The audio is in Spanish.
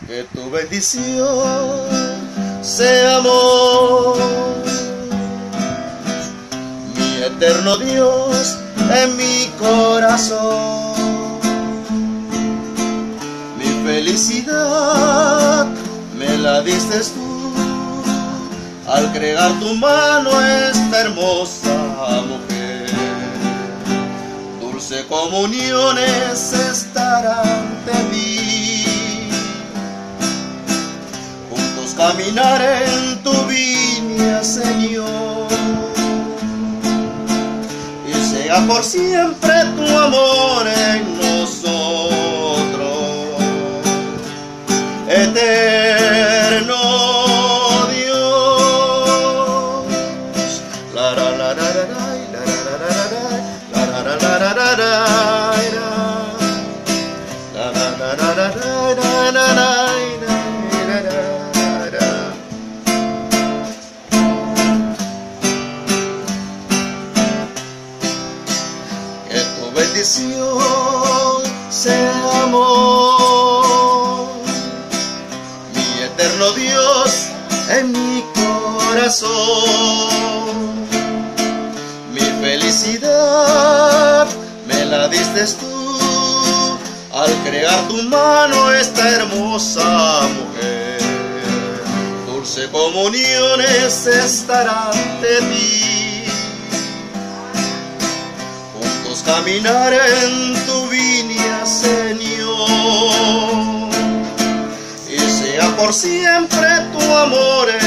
Que tu bendición sea amor, mi eterno Dios en mi corazón. Mi felicidad me la diste tú al crear tu mano esta hermosa mujer. Dulce comuniones estarán de mí, juntos caminar en tu viña, Señor, y sea por siempre tu amor en nosotros, eterno Dios. La la la la la que tu bendición sea amor, mi eterno Dios en mi corazón. Mi felicidad me la diste tú al crear tu mano esta hermosa mujer. Dulce comuniones estarán de ti, juntos caminar en tu viña, Señor, y sea por siempre tu amor